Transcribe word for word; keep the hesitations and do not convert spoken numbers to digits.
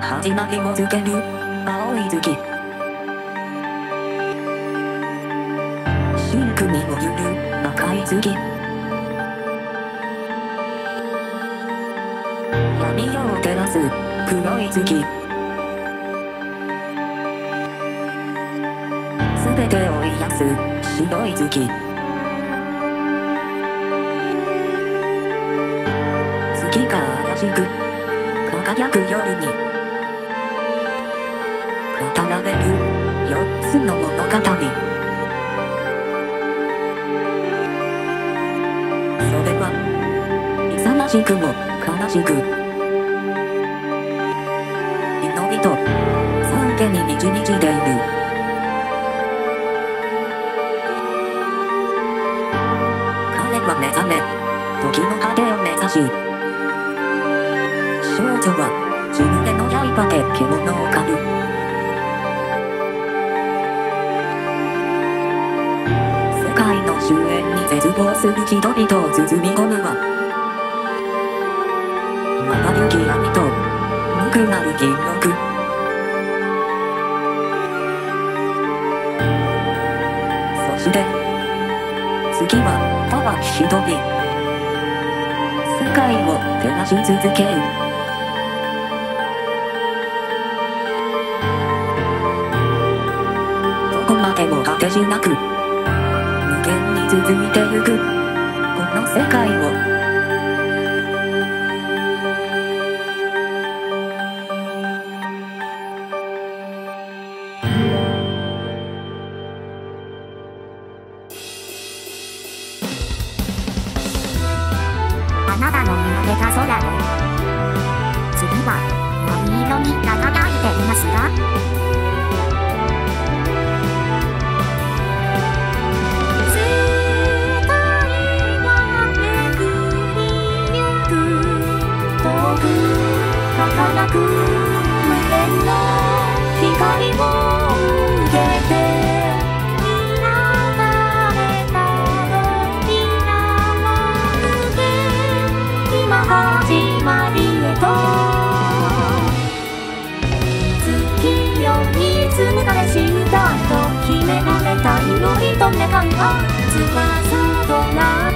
始まりをつける青い月、シンクにもゆる赤い月、闇夜を照らす黒い月、すべてを癒す白い月、月が怪しく輝く夜に語られる四つの物語、それは勇ましくも悲しく祈りと懺悔に満ち満ちている。彼は目覚め時の果てを目指し、少女は自分での刃で獣を狩る。世界の終焉に絶望する人々を包み込むは瞬き闇と無くなる銀翼。そして月はただ一人世界を照らし続ける。どこまでも果てしなく無限に続いてゆくこの世界を、 あなたの見上げた空の次は何色に輝いていますか？世界は巡りゆく遠く輝く無限の光を受けて始まりへと、月夜に紡がれし歌と秘められた祈りと願いは翼とな